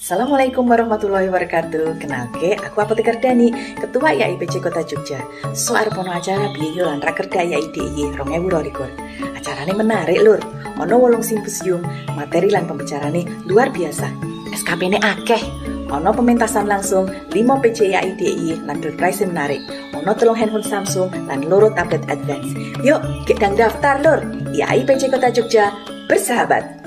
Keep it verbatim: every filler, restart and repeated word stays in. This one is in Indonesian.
Assalamualaikum warahmatullahi wabarakatuh. Kenalke, aku Apoteker Dani, Ketua Y A I P C Kota Jogja. So arep ono acara biaya lan rakerda Y A I D I Y dua ribu dua puluh dua. Acarane menarik lur. Ono wolung simposium, materi lan pembicarane luar biasa. S K P-ne akeh. Ono pementasan langsung lima P C Y A I D I Y lan door prize menarik. Ono telung handphone Samsung lan loro tablet advance. Yuk, kita daftar lur. Y A I P C Kota Jogja bersahabat.